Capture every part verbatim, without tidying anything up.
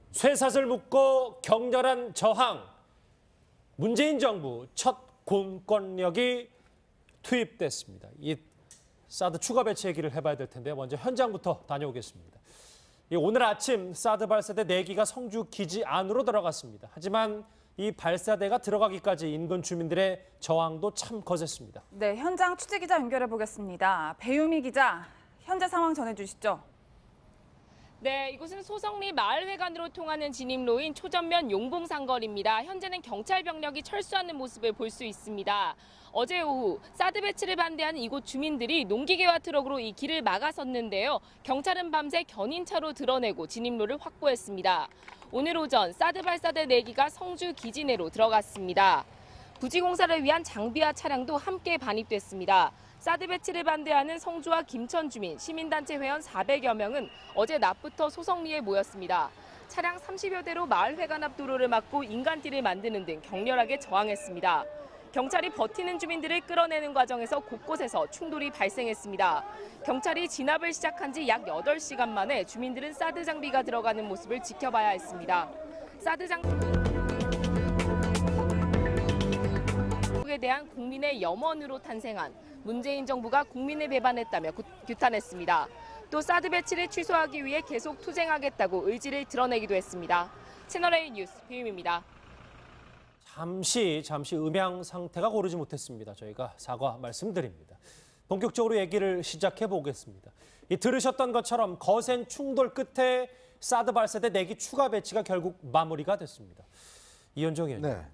쇠사슬 묶고 격렬한 저항. 문재인 정부 첫 공권력이 투입됐습니다. 이 사드 추가 배치 얘기를 해봐야 될 텐데요. 먼저 현장부터 다녀오겠습니다. 오늘 아침 사드 발사대 네 기가 성주 기지 안으로 들어갔습니다. 하지만 이 발사대가 들어가기까지 인근 주민들의 저항도 참 거셌습니다. 네, 현장 취재 기자 연결해 보겠습니다. 배유미 기자, 현재 상황 전해주시죠. 네, 이곳은 소성리 마을회관으로 통하는 진입로인 초전면 용봉상거리입니다. 현재는 경찰 병력이 철수하는 모습을 볼 수 있습니다. 어제 오후 사드 배치를 반대하는 이곳 주민들이 농기계와 트럭으로 이 길을 막아섰는데요. 경찰은 밤새 견인차로 드러내고 진입로를 확보했습니다. 오늘 오전 사드 발사대 네 기가 성주 기지 내로 들어갔습니다. 부지 공사를 위한 장비와 차량도 함께 반입됐습니다. 사드 배치를 반대하는 성주와 김천 주민, 시민단체 회원 사백여 명은 어제 낮부터 소성리에 모였습니다. 차량 삼십여 대로 마을회관 앞 도로를 막고 인간띠를 만드는 등 격렬하게 저항했습니다. 경찰이 버티는 주민들을 끌어내는 과정에서 곳곳에서 충돌이 발생했습니다. 경찰이 진압을 시작한 지 약 여덟 시간 만에 주민들은 사드 장비가 들어가는 모습을 지켜봐야 했습니다. 사드 장비 에 대한 국민의 염원으로 탄생한 문재인 정부가 국민을 배반했다며 규탄했습니다. 또 사드 배치를 취소하기 위해 계속 투쟁하겠다고 의지를 드러내기도 했습니다. 채널A 뉴스 배유미입니다. 잠시 잠시 음향 상태가 고르지 못했습니다. 저희가 사과 말씀드립니다. 본격적으로 얘기를 시작해 보겠습니다. 이 들으셨던 것처럼 거센 충돌 끝에 사드 발사대 네 기 추가 배치가 결국 마무리가 됐습니다. 이현정 의원님. 네.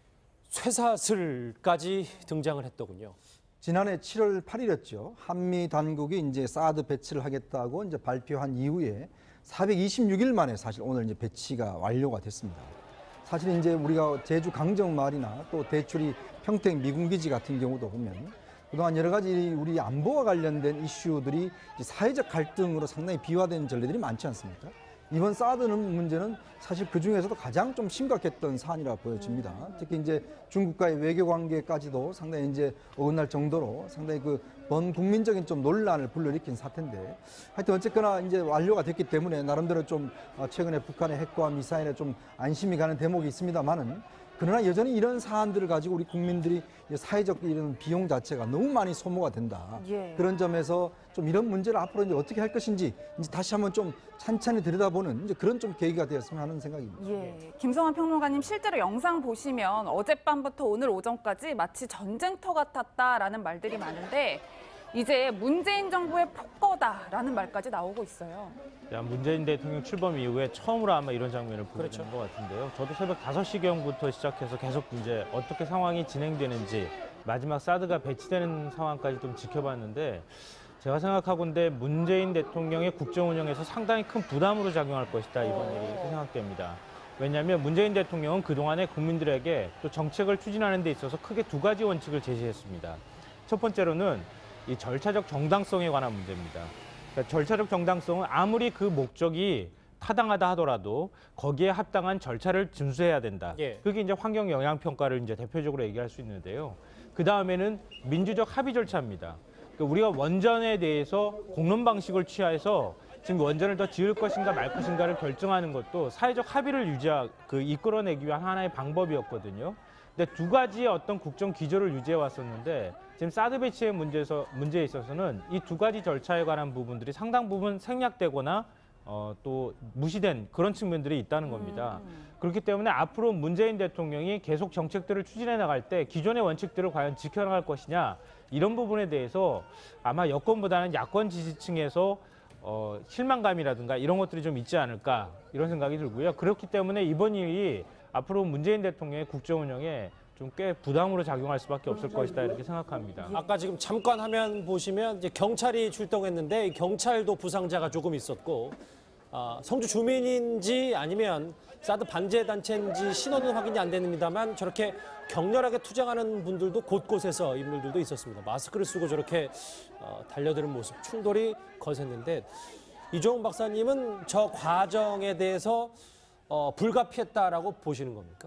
쇠사슬까지 등장을 했더군요. 지난해 칠월 팔일이었죠. 한미 당국이 이제 사드 배치를 하겠다고 이제 발표한 이후에 사백이십육 일 만에 사실 오늘 이제 배치가 완료가 됐습니다. 사실 이제 우리가 제주 강정마을이나 또 대출이 평택 미군기지 같은 경우도 보면 그동안 여러 가지 우리 안보와 관련된 이슈들이 사회적 갈등으로 상당히 비화된 전례들이 많지 않습니까? 이번 사드는 문제는 사실 그 중에서도 가장 좀 심각했던 사안이라 보여집니다. 특히 이제 중국과의 외교 관계까지도 상당히 이제 어긋날 정도로 상당히 그 번국민적인 좀 논란을 불러일으킨 사태인데 하여튼 어쨌거나 이제 완료가 됐기 때문에 나름대로 좀 최근에 북한의 핵과 미사일에 좀 안심이 가는 대목이 있습니다만은 그러나 여전히 이런 사안들을 가지고 우리 국민들이 사회적 이런 비용 자체가 너무 많이 소모가 된다. 예. 그런 점에서 좀 이런 문제를 앞으로 이제 어떻게 할 것인지 이제 다시 한번 좀 찬찬히 들여다보는 이제 그런 좀 계기가 되었으면 하는 생각입니다. 예. 김성환 평론가님, 실제로 영상 보시면 어젯밤부터 오늘 오전까지 마치 전쟁터 같았다라는 말들이 많은데 이제 문재인 정부의 폭거다라는 말까지 나오고 있어요. 야, 문재인 대통령 출범 이후에 처음으로 아마 이런 장면을 보게 그렇죠. 되는 것 같은데요. 저도 새벽 다섯 시경부터 시작해서 계속 이제 어떻게 상황이 진행되는지 마지막 사드가 배치되는 상황까지 좀 지켜봤는데 제가 생각하건대 문재인 대통령의 국정 운영에서 상당히 큰 부담으로 작용할 것이다 이번 일이 이렇게 생각됩니다. 왜냐하면 문재인 대통령은 그동안에 국민들에게 또 정책을 추진하는 데 있어서 크게 두 가지 원칙을 제시했습니다. 첫 번째로는 이 절차적 정당성에 관한 문제입니다. 그러니까 절차적 정당성은 아무리 그 목적이 타당하다 하더라도 거기에 합당한 절차를 준수해야 된다. 예. 그게 이제 환경 영향 평가를 이제 대표적으로 얘기할 수 있는데요. 그 다음에는 민주적 합의 절차입니다. 그러니까 우리가 원전에 대해서 공론 방식을 취해서 지금 원전을 더 지을 것인가 말 것인가를 결정하는 것도 사회적 합의를 유지하, 그 이끌어내기 위한 하나의 방법이었거든요. 근데 두 가지의 어떤 국정 기조를 유지해 왔었는데 지금 사드 배치의 문제에서, 문제에 있어서는 이 두 가지 절차에 관한 부분들이 상당 부분 생략되거나 어, 또 무시된 그런 측면들이 있다는 겁니다. 음. 그렇기 때문에 앞으로 문재인 대통령이 계속 정책들을 추진해 나갈 때 기존의 원칙들을 과연 지켜나갈 것이냐 이런 부분에 대해서 아마 여권보다는 야권 지지층에서 어, 실망감이라든가 이런 것들이 좀 있지 않을까 이런 생각이 들고요. 그렇기 때문에 이번 일이 앞으로 문재인 대통령의 국정 운영에 좀 꽤 부담으로 작용할 수밖에 없을 것이다 이렇게 생각합니다. 아까 지금 잠깐 화면 보시면 이제 경찰이 출동했는데 경찰도 부상자가 조금 있었고 아, 성주 주민인지 아니면 사드 반제 단체인지 신원은 확인이 안 됩니다만 저렇게 격렬하게 투쟁하는 분들도 곳곳에서 인물들도 있었습니다. 마스크를 쓰고 저렇게 어, 달려드는 모습, 충돌이 거셌는데 이종훈 박사님은 저 과정에 대해서 어, 불가피했다라고 보시는 겁니까?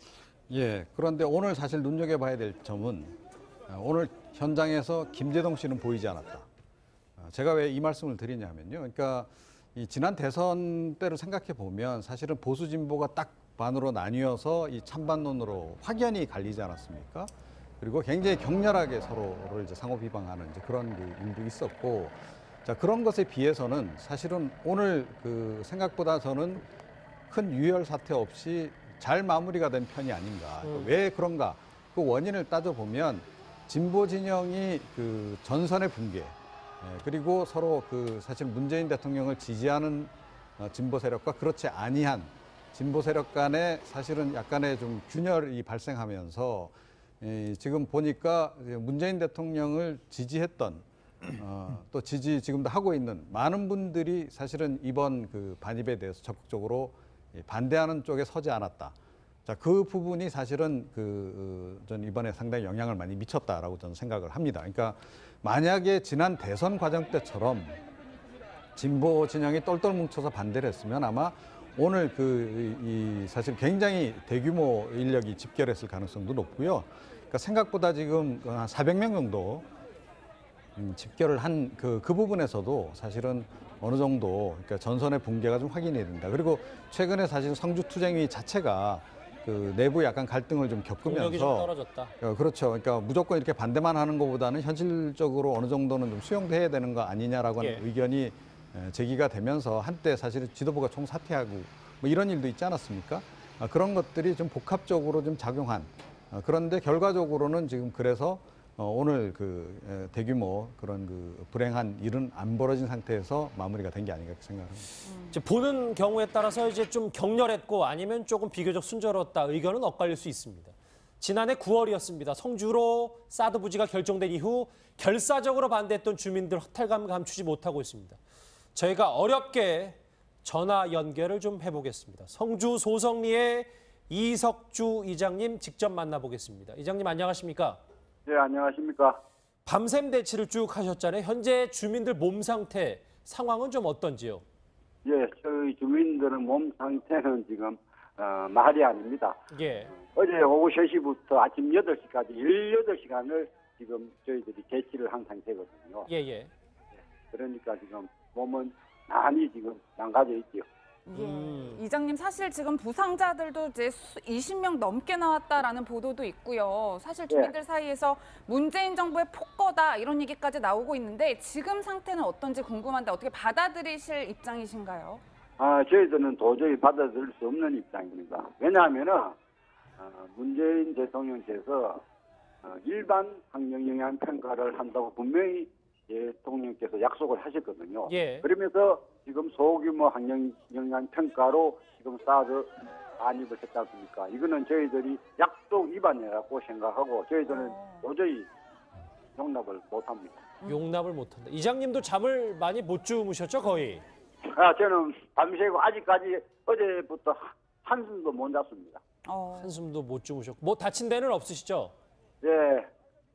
예, 그런데 오늘 사실 눈여겨봐야 될 점은 오늘 현장에서 김재동 씨는 보이지 않았다. 제가 왜 이 말씀을 드리냐면요. 그러니까 이 지난 대선 때를 생각해 보면 사실은 보수 진보가 딱 반으로 나뉘어서 이 찬반론으로 확연히 갈리지 않았습니까? 그리고 굉장히 격렬하게 서로를 이제 상호 비방하는 이제 그런 그 일도 있었고, 자 그런 것에 비해서는 사실은 오늘 그 생각보다 저는 큰 유혈 사태 없이 잘 마무리가 된 편이 아닌가. 음. 왜 그런가? 그 원인을 따져 보면 진보 진영이 그 전선의 붕괴, 예, 그리고 서로 그 사실 문재인 대통령을 지지하는 어, 진보 세력과 그렇지 아니한 진보 세력 간에 사실은 약간의 좀 균열이 발생하면서 이 지금 보니까 문재인 대통령을 지지했던 어, 또 지지 지금도 하고 있는 많은 분들이 사실은 이번 그 반입에 대해서 적극적으로 반대하는 쪽에 서지 않았다. 자, 그 부분이 사실은 그, 전 이번에 상당히 영향을 많이 미쳤다라고 저는 생각을 합니다. 그러니까 만약에 지난 대선 과정 때처럼 진보 진영이 똘똘 뭉쳐서 반대를 했으면 아마 오늘 그, 이, 사실 굉장히 대규모 인력이 집결했을 가능성도 높고요. 그러니까 생각보다 지금 한 사백 명 정도 음, 집결을 한 그, 그 부분에서도 사실은 어느 정도 그러니까 전선의 붕괴가 좀 확인이 된다. 그리고 최근에 사실 성주투쟁위 자체가 그 내부 약간 갈등을 좀 동력이 좀 겪으면서 떨어졌다. 어, 그렇죠. 그러니까 무조건 이렇게 반대만 하는 것보다는 현실적으로 어느 정도는 좀 수용돼야 되는 거 아니냐라고 하는 예. 의견이 에, 제기가 되면서 한때 사실은 지도부가 총사퇴하고 뭐 이런 일도 있지 않았습니까? 아, 그런 것들이 좀 복합적으로 좀 작용한. 아, 그런데 결과적으로는 지금 그래서 어, 오늘 그 에, 대규모 그런 그 불행한 일은 안 벌어진 상태에서 마무리가 된 게 아닌가 생각합니다. 이제 보는 경우에 따라서 이제 좀 격렬했고 아니면 조금 비교적 순조로웠다 의견은 엇갈릴 수 있습니다. 지난해 구월이었습니다. 성주로 사드 부지가 결정된 이후 결사적으로 반대했던 주민들 허탈감 감추지 못하고 있습니다. 저희가 어렵게 전화 연결을 좀 해보겠습니다. 성주 소성리의 이석주 이장님 직접 만나보겠습니다. 이장님 안녕하십니까? 네, 안녕하십니까. 밤샘 대치를 쭉 하셨잖아요. 현재 주민들 몸 상태 상황은 좀 어떤지요? 예, 저희 주민들은 몸 상태는 지금 어, 말이 아닙니다. 예. 어제 오후 세 시부터 아침 여덟 시까지 십팔 시간을 지금 저희들이 대치를 한 상태거든요. 예, 예. 그러니까 지금 몸은 많이 지금 망가져 있죠. 예. 음. 이장님 사실 지금 부상자들도 이제 수- 이십 명 넘게 나왔다라는 보도도 있고요. 사실 주민들 사이에서 문재인 정부의 폭거다 이런 얘기까지 나오고 있는데 지금 상태는 어떤지 궁금한데 어떻게 받아들이실 입장이신가요? 아, 저희들은 도저히 받아들일 수 없는 입장입니다. 왜냐하면은 어, 문재인 대통령께서 어, 일반 환경 영향 평가를 한다고 분명히 대통령께서 약속을 하셨거든요. 예. 그러면서 지금 소규모 환경 영향 평가로 지금 사드 반입을 했지 않습니까? 이거는 저희들이 약속 위반이라고 생각하고 저희들은 어. 도저히 용납을 못합니다. 용납을 못한다. 이장님도 잠을 많이 못 주무셨죠, 거의? 아, 저는 밤새고 아직까지 어제부터 한숨도 못 잤습니다. 어. 한숨도 못 주무셨고. 뭐 다친 데는 없으시죠? 예,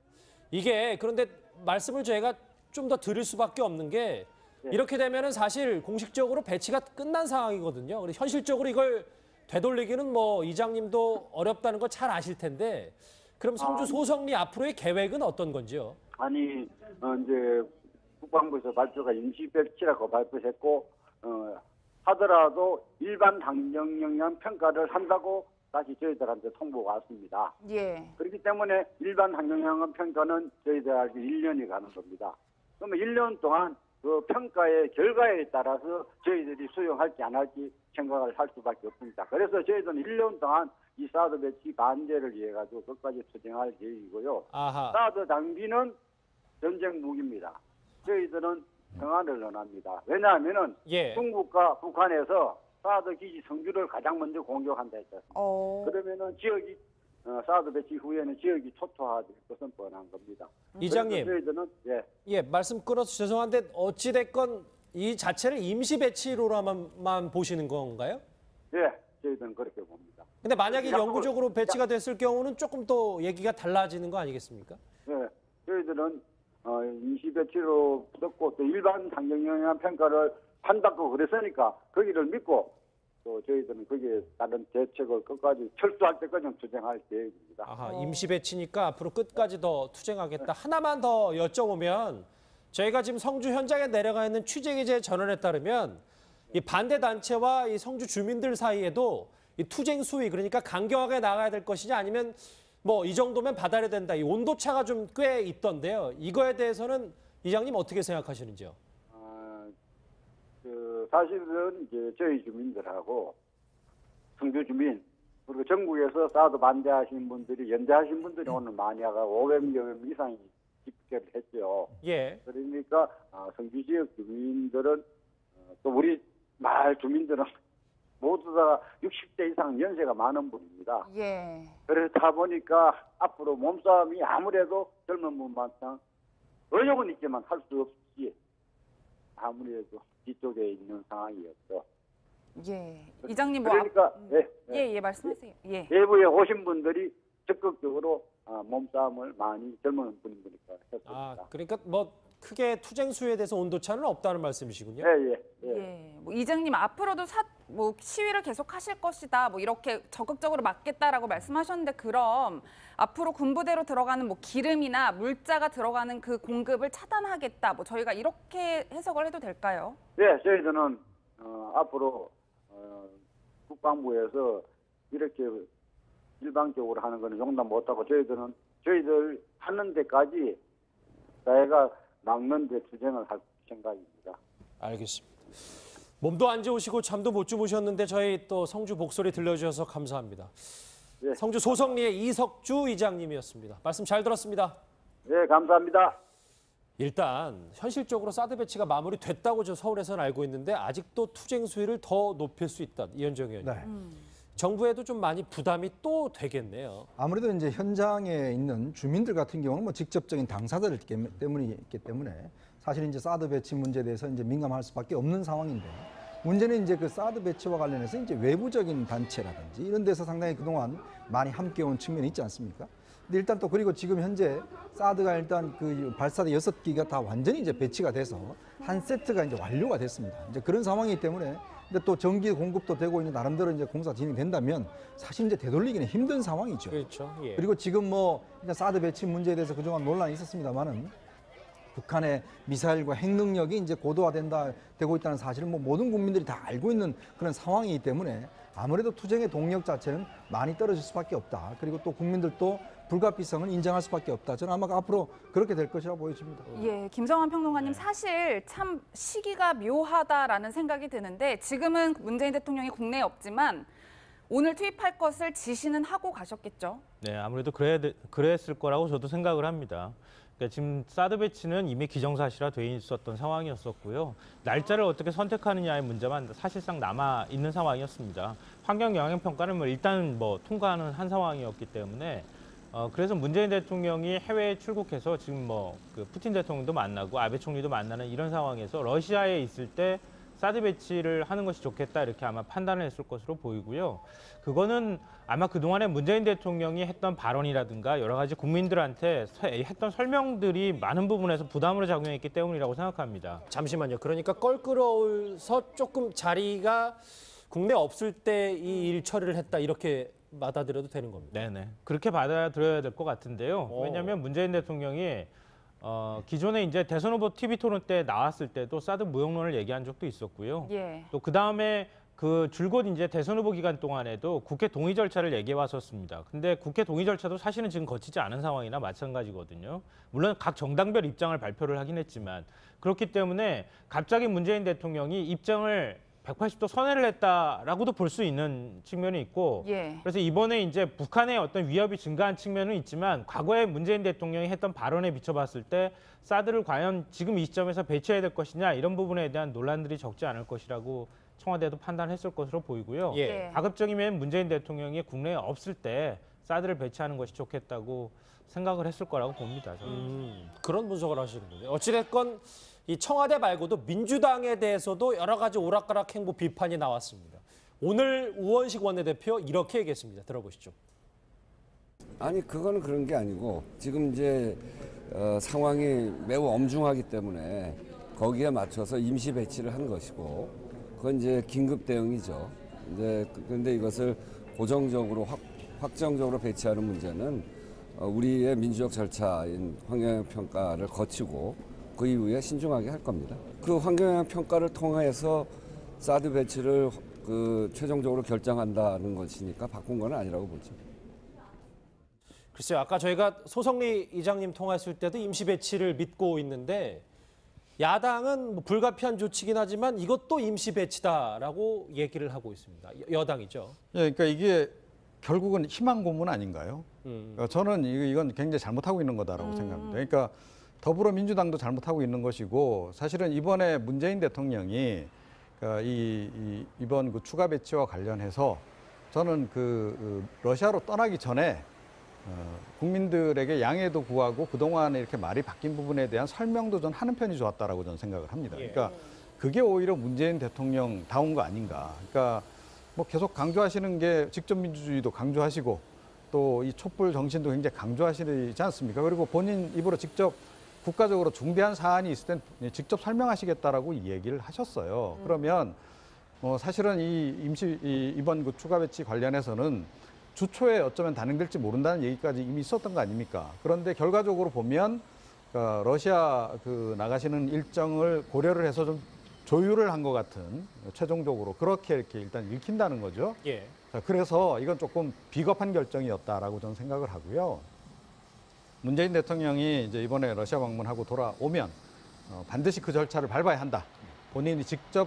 이게 그런데 말씀을 저희가 좀 더 드릴 수밖에 없는 게 이렇게 되면은 사실 공식적으로 배치가 끝난 상황이거든요. 그래서 현실적으로 이걸 되돌리기는 뭐 이장님도 어렵다는 걸 잘 아실 텐데 그럼 성주 소성리 앞으로의 계획은 어떤 건지요? 아니 어, 이제 국방부에서 발표가 임시 배치라고 발표했고 어, 하더라도 일반 환경 영향 평가를 한다고 다시 저희들한테 통보가 왔습니다. 예. 그렇기 때문에 일반 환경 영향 평가는 저희들에게 일 년이 가는 겁니다. 그러면 일 년 동안 그 평가의 결과에 따라서 저희들이 수용할지 안 할지 생각을 할 수밖에 없습니다. 그래서 저희들은 일 년 동안 이 사드 배치 반대를 위해 가지고 끝까지 투쟁할 계획이고요. 아하. 사드 장비는 전쟁 무기입니다. 저희들은 평화를 원합니다. 왜냐하면은 예. 중국과 북한에서 사드 기지 성주를 가장 먼저 공격한다 했잖아요. 어. 그러면은 지역이 어, 사드 배치 후에는 지역이 초토화될 것은 뻔한 겁니다. 이장님. 그래서 저희들은 예, 예, 말씀 끊어서 죄송한데 어찌됐건 이 자체를 임시 배치로만 보시는 건가요? 예, 저희들은 그렇게 봅니다. 근데 만약에 약속을- 영구적으로 배치가 됐을 경우는 조금 또 얘기가 달라지는 거 아니겠습니까? 예, 저희들은 어, 임시 배치로 듣고 또 일반 환경 영향 평가를 한다고 그랬으니까 거기를 믿고 또 저희들은 거기에 다른 대책을 끝까지 철수할 때까지 투쟁할 계획입니다. 아하, 임시 배치니까 앞으로 끝까지 더 투쟁하겠다. 하나만 더 여쭤보면 저희가 지금 성주 현장에 내려가 있는 취재기자의 전원에 따르면 이 반대 단체와 이 성주 주민들 사이에도 이 투쟁 수위 그러니까 강경하게 나가야 될 것이냐 아니면 뭐 이 정도면 받아야 된다. 이 온도 차가 좀 꽤 있던데요. 이거에 대해서는 이장님 어떻게 생각하시는지요? 아, 그 사실은 이제 저희 주민들하고 성주 주민 그리고 전국에서 사드 반대하시는 분들이 연대하신 분들이 오늘 많이 와가 오백여 명 이상이 집결을 했죠. 예. 그러니까 아, 성주 지역 주민들은 어, 또 우리 마을 주민들은 모두 다 육십 대 이상 연세가 많은 분입니다. 예. 그렇다 보니까 앞으로 몸싸움이 아무래도 젊은 분만큼 어려움은 있지만 할 수 없이 아무래도 뒤쪽에 있는 상황이었죠. 예. 이장님 뭐 그러니까 앞- 예, 예. 예, 예, 말씀하세요. 예. 외부에 오신 분들이 적극적으로 아, 몸싸움을 많이 젊은 분이니까 했습니다. 아, 그러니까 뭐 크게 투쟁 수위에 대해서 온도 차는 없다는 말씀이시군요. 예, 예, 예. 예. 뭐 이장님 앞으로도 사, 뭐 시위를 계속 하실 것이다. 뭐 이렇게 적극적으로 막겠다라고 말씀하셨는데 그럼 앞으로 군부대로 들어가는 뭐 기름이나 물자가 들어가는 그 공급을 차단하겠다. 뭐 저희가 이렇게 해석을 해도 될까요? 예, 저희들은 어, 앞으로 어, 국방부에서 이렇게 일방적으로 하는 거는 용납 못하고 저희들은 저희들 하는 데까지 저희가 막는 데 투쟁을 할 생각입니다. 알겠습니다. 몸도 안 좋으시고 잠도 못 주무셨는데 저희 또 성주 목소리 들려주셔서 감사합니다. 예. 성주 소성리의 이석주 이장님이었습니다. 말씀 잘 들었습니다. 예, 감사합니다. 일단 현실적으로 사드 배치가 마무리됐다고 저 서울에서는 알고 있는데 아직도 투쟁 수위를 더 높일 수 있다. 이현정 의원님. 네. 정부에도 좀 많이 부담이 또 되겠네요. 아무래도 이제 현장에 있는 주민들 같은 경우는 뭐 직접적인 당사자들 때문이 있기 때문에 사실 이제 사드 배치 문제에 대해서 이제 민감할 수밖에 없는 상황인데 문제는 이제 그 사드 배치와 관련해서 이제 외부적인 단체라든지 이런 데서 상당히 그동안 많이 함께 온 측면이 있지 않습니까? 근데 일단 또 그리고 지금 현재 사드가 일단 그 발사대 여섯 기가 다 완전히 이제 배치가 돼서 한 세트가 이제 완료가 됐습니다. 이제 그런 상황이기 때문에 근데 또 전기 공급도 되고 있는 나름대로 이제 공사 진행된다면 사실 이제 되돌리기는 힘든 상황이죠. 그렇죠. 예. 그리고 지금 뭐 일단 사드 배치 문제에 대해서 그동안 논란이 있었습니다만은 북한의 미사일과 핵 능력이 이제 고도화된다 되고 있다는 사실은 뭐 모든 국민들이 다 알고 있는 그런 상황이기 때문에 아무래도 투쟁의 동력 자체는 많이 떨어질 수밖에 없다. 그리고 또 국민들도 불가피성을 인정할 수밖에 없다. 저는 아마 앞으로 그렇게 될 것이라고 보여집니다. 예, 김성환 평론가님 사실 참 시기가 묘하다라는 생각이 드는데 지금은 문재인 대통령이 국내에 없지만 오늘 투입할 것을 지시는 하고 가셨겠죠? 네, 아무래도 그래, 그랬을 거라고 저도 생각을 합니다. 그러니까 지금 사드 배치는 이미 기정사실화 돼 있었던 상황이었었고요. 날짜를 어떻게 선택하느냐의 문제만 사실상 남아 있는 상황이었습니다. 환경 영향 평가는 뭐 일단 뭐 통과하는 한 상황이었기 때문에 어 그래서 문재인 대통령이 해외에 출국해서 지금 뭐 그 푸틴 대통령도 만나고 아베 총리도 만나는 이런 상황에서 러시아에 있을 때 사드 배치를 하는 것이 좋겠다 이렇게 아마 판단을 했을 것으로 보이고요. 그거는 아마 그동안에 문재인 대통령이 했던 발언이라든가 여러 가지 국민들한테 했던 설명들이 많은 부분에서 부담으로 작용했기 때문이라고 생각합니다. 잠시만요. 그러니까 껄끄러워서 조금 자리가 국내 없을 때 이 일 처리를 했다 이렇게 받아들여도 되는 겁니다. 네네. 그렇게 받아들여야 될 것 같은데요. 오. 왜냐하면 문재인 대통령이 어, 기존에 이제 대선 후보 티비 토론 때 나왔을 때도 사드 무용론을 얘기한 적도 있었고요. 예. 또 그 다음에 그 줄곧 이제 대선 후보 기간 동안에도 국회 동의 절차를 얘기해 왔었습니다. 근데 국회 동의 절차도 사실은 지금 거치지 않은 상황이나 마찬가지거든요. 물론 각 정당별 입장을 발표를 하긴 했지만 그렇기 때문에 갑자기 문재인 대통령이 입장을 백팔십 도 선회를 했다라고도 볼 수 있는 측면이 있고 예. 그래서 이번에 이제 북한의 어떤 위협이 증가한 측면은 있지만 과거에 문재인 대통령이 했던 발언에 비춰봤을 때 사드를 과연 지금 이 시점에서 배치해야 될 것이냐 이런 부분에 대한 논란들이 적지 않을 것이라고 청와대도 판단했을 것으로 보이고요. 예. 예. 가급적이면 문재인 대통령이 국내에 없을 때 사드를 배치하는 것이 좋겠다고 생각을 했을 거라고 봅니다. 저는. 음, 그런 분석을 하시는군요. 어찌됐건 이 청와대 말고도 민주당에 대해서도 여러 가지 오락가락 행보 비판이 나왔습니다. 오늘 우원식 원내대표 이렇게 얘기했습니다. 들어보시죠. 아니 그거는 그런 게 아니고 지금 이제 어, 상황이 매우 엄중하기 때문에 거기에 맞춰서 임시 배치를 한 것이고 그건 이제 긴급 대응이죠. 이제 그런데 이것을 고정적으로 확, 확정적으로 배치하는 문제는 어, 우리의 민주적 절차인 환경영향 평가를 거치고 그 이후에 신중하게 할 겁니다. 그 환경영향 평가를 통해서 사드 배치를 그 최종적으로 결정한다는 것이니까 바꾼 건 아니라고 보죠. 글쎄요, 아까 저희가 소성리 이장님 통화했을 때도 임시 배치를 믿고 있는데 야당은 뭐 불가피한 조치긴 하지만 이것도 임시 배치다라고 얘기를 하고 있습니다. 여당이죠. 예, 그러니까 이게 결국은 희망 고문 아닌가요? 음. 그러니까 저는 이건 굉장히 잘못하고 있는 거다라고 음. 생각합니다. 그러니까 더불어민주당도 잘못하고 있는 것이고 사실은 이번에 문재인 대통령이 그러니까 이, 이 이번 그 추가 배치와 관련해서 저는 그, 그 러시아로 떠나기 전에 어, 국민들에게 양해도 구하고 그동안에 이렇게 말이 바뀐 부분에 대한 설명도 전 하는 편이 좋았다라고 저는 생각을 합니다. 그러니까 그게 오히려 문재인 대통령 다운 거 아닌가. 그러니까 뭐 계속 강조하시는 게 직접 민주주의도 강조하시고 또 이 촛불 정신도 굉장히 강조하시지 않습니까? 그리고 본인 입으로 직접 국가적으로 중대한 사안이 있을 땐 직접 설명하시겠다라고 얘기를 하셨어요. 음. 그러면 뭐 사실은 이 임시 이 이번 그 추가 배치 관련해서는 주초에 어쩌면 단행될지 모른다는 얘기까지 이미 있었던 거 아닙니까? 그런데 결과적으로 보면 그러니까 러시아 그 나가시는 일정을 고려를 해서 좀 조율을 한 것 같은 최종적으로 그렇게 이렇게 일단 읽힌다는 거죠. 예. 자, 그래서 이건 조금 비겁한 결정이었다라고 저는 생각을 하고요. 문재인 대통령이 이제 이번에 러시아 방문하고 돌아오면 어, 반드시 그 절차를 밟아야 한다. 본인이 직접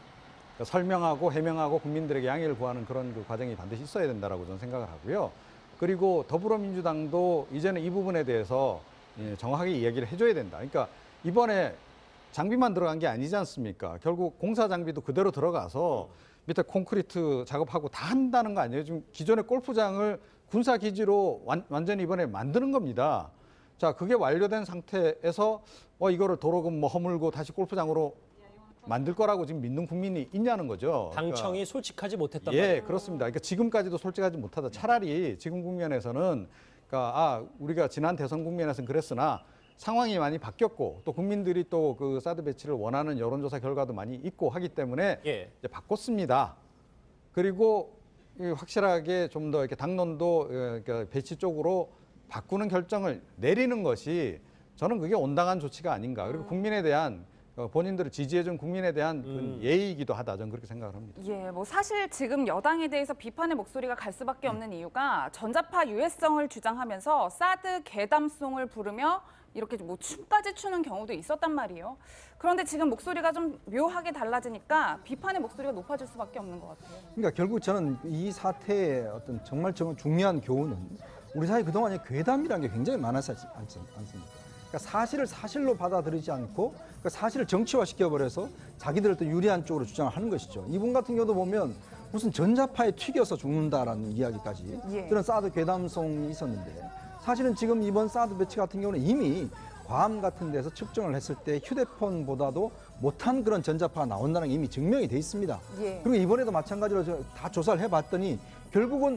설명하고 해명하고 국민들에게 양해를 구하는 그런 그 과정이 반드시 있어야 된다라고 저는 생각을 하고요. 그리고 더불어민주당도 이제는 이 부분에 대해서 예, 정확하게 이야기를 해줘야 된다. 그러니까 이번에 장비만 들어간 게 아니지 않습니까? 결국 공사 장비도 그대로 들어가서 밑에 콘크리트 작업하고 다 한다는 거 아니에요? 지금 기존의 골프장을 군사기지로 완, 완전히 이번에 만드는 겁니다. 자, 그게 완료된 상태에서 어, 이거를 도로금 뭐 허물고 다시 골프장으로 만들 거라고 지금 믿는 국민이 있냐는 거죠. 당청이 그러니까, 솔직하지 못했단 예, 말이에요. 그렇습니다. 그러니까 지금까지도 솔직하지 못하다. 차라리 지금 국면에서는 그러니까 아, 우리가 지난 대선 국면에서는 그랬으나 상황이 많이 바뀌었고 또 국민들이 또 그 사드 배치를 원하는 여론조사 결과도 많이 있고 하기 때문에 예. 이제 바꿨습니다. 그리고 확실하게 좀 더 이렇게 당론도 그러니까 배치 쪽으로 바꾸는 결정을 내리는 것이 저는 그게 온당한 조치가 아닌가. 그리고 국민에 대한 본인들을 지지해준 국민에 대한 음. 예의이기도 하다. 저는 그렇게 생각을 합니다. 예, 뭐 사실 지금 여당에 대해서 비판의 목소리가 갈 수밖에 없는 이유가 전자파 유해성을 주장하면서 사드 괴담송을 부르며 이렇게 뭐 춤까지 추는 경우도 있었단 말이에요. 그런데 지금 목소리가 좀 묘하게 달라지니까 비판의 목소리가 높아질 수밖에 없는 것 같아요. 그러니까 결국 저는 이 사태의 어떤 정말 정말 중요한 교훈은 우리 사회 그동안에 괴담이라는 게 굉장히 많았지 않습니까? 그러니까 사실을 사실로 받아들이지 않고 그러니까 사실을 정치화시켜버려서 자기들 또 유리한 쪽으로 주장을 하는 것이죠. 이분 같은 경우도 보면 무슨 전자파에 튀겨서 죽는다라는 이야기까지 예. 그런 사드 괴담송이 있었는데 사실은 지금 이번 사드 배치 같은 경우는 이미 괌 같은 데서 측정을 했을 때 휴대폰보다도 못한 그런 전자파가 나온다는 게 이미 증명이 돼 있습니다. 예. 그리고 이번에도 마찬가지로 저 다 조사를 해봤더니 결국은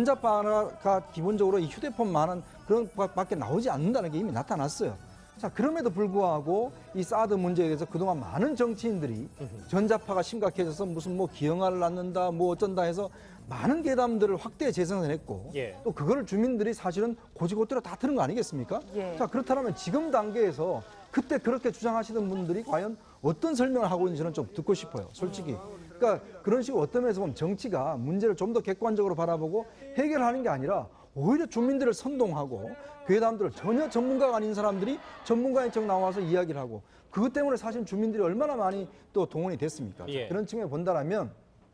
전자파가 기본적으로 이 휴대폰만한 그런 밖에 나오지 않는다는 게 이미 나타났어요. 자, 그럼에도 불구하고 이 사드 문제에 대해서 그동안 많은 정치인들이 전자파가 심각해져서 무슨 뭐 기형아를 낳는다 뭐 어쩐다 해서 많은 괴담들을 확대 재생을 했고 예. 또 그거를 주민들이 사실은 고지고대로 다 들은 거 아니겠습니까? 예. 자, 그렇다면 지금 단계에서 그때 그렇게 주장하시던 분들이 과연 어떤 설명을 하고 있는지는 좀 듣고 싶어요, 솔직히. 그러니까 그런 식으로 어떤 면에서 보면 정치가 문제를 좀 더 객관적으로 바라보고 해결하는 게 아니라 오히려 주민들을 선동하고 괴담들을 전혀 전문가가 아닌 사람들이 전문가인 척 나와서 이야기를 하고 그것 때문에 사실 주민들이 얼마나 많이 또 동원이 됐습니까? 예. 그런 측면에 본다라면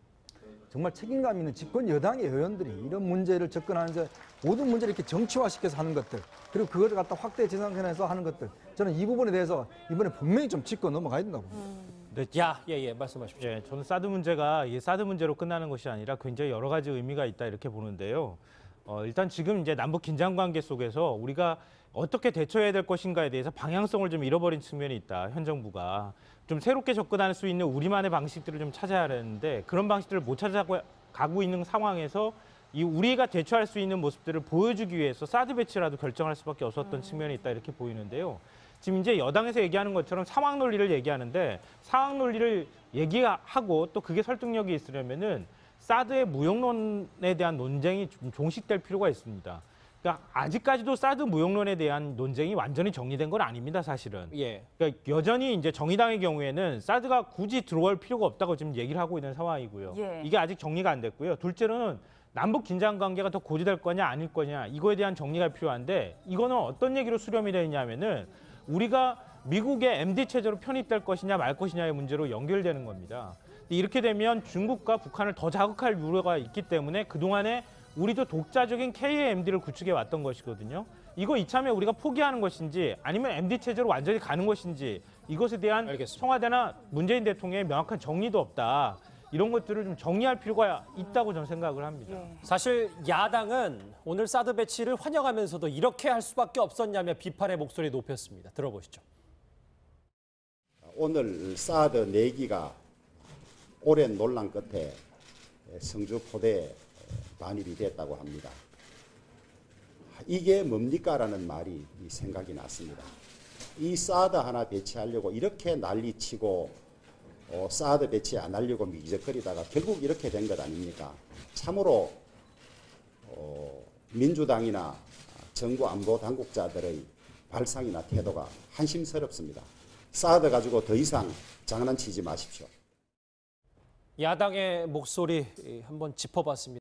정말 책임감 있는 집권 여당의 의원들이 이런 문제를 접근하면서 모든 문제를 이렇게 정치화시켜서 하는 것들 그리고 그걸 갖다 확대 재생산해서 하는 것들 저는 이 부분에 대해서 이번에 분명히 좀 짚고 넘어가야 된다고 봅니다. 네, 야, 예, 예, 말씀하십시오. 예, 저는 사드 문제가 이 사드 문제로 끝나는 것이 아니라 굉장히 여러 가지 의미가 있다 이렇게 보는데요. 어, 일단 지금 이제 남북 긴장 관계 속에서 우리가 어떻게 대처해야 될 것인가에 대해서 방향성을 좀 잃어버린 측면이 있다. 현 정부가 좀 새롭게 접근할 수 있는 우리만의 방식들을 좀 찾아야 하는데 그런 방식들을 못 찾아가고 있는 상황에서 이 우리가 대처할 수 있는 모습들을 보여주기 위해서 사드 배치라도 결정할 수밖에 없었던 음. 측면이 있다 이렇게 보이는데요. 지금 이제 여당에서 얘기하는 것처럼 상황 논리를 얘기하는데 상황 논리를 얘기하고 또 그게 설득력이 있으려면은 사드의 무용론에 대한 논쟁이 좀 종식될 필요가 있습니다. 그러니까 아직까지도 사드 무용론에 대한 논쟁이 완전히 정리된 건 아닙니다, 사실은. 예. 그러니까 여전히 이제 정의당의 경우에는 사드가 굳이 들어올 필요가 없다고 지금 얘기를 하고 있는 상황이고요. 예. 이게 아직 정리가 안 됐고요. 둘째로는 남북 긴장 관계가 더 고조될 거냐 아닐 거냐 이거에 대한 정리가 필요한데 이거는 어떤 얘기로 수렴이 되어 있냐면은 우리가 미국의 엠디 체제로 편입될 것이냐 말 것이냐의 문제로 연결되는 겁니다. 이렇게 되면 중국과 북한을 더 자극할 우려가 있기 때문에 그동안에 우리도 독자적인 케이엠디를 구축해 왔던 것이거든요. 이거 이참에 우리가 포기하는 것인지 아니면 엠디 체제로 완전히 가는 것인지 이것에 대한 알겠습니다. 청와대나 문재인 대통령의 명확한 정리도 없다. 이런 것들을 좀 정리할 필요가 있다고 저는 생각을 합니다. 예. 사실 야당은 오늘 사드 배치를 환영하면서도 이렇게 할 수밖에 없었냐며 비판의 목소리 높였습니다. 들어보시죠. 오늘 사드 내기가 오랜 논란 끝에 성주 포대에 반입이 됐다고 합니다. 이게 뭡니까라는 말이 생각이 났습니다. 이 사드 하나 배치하려고 이렇게 난리치고 어, 사드 배치 안 하려고 미적거리다가 결국 이렇게 된 것 아닙니까? 참으로 어, 민주당이나 정부 안보 당국자들의 발상이나 태도가 한심스럽습니다. 사드 가지고 더 이상 장난치지 마십시오. 야당의 목소리 한번 짚어봤습니다.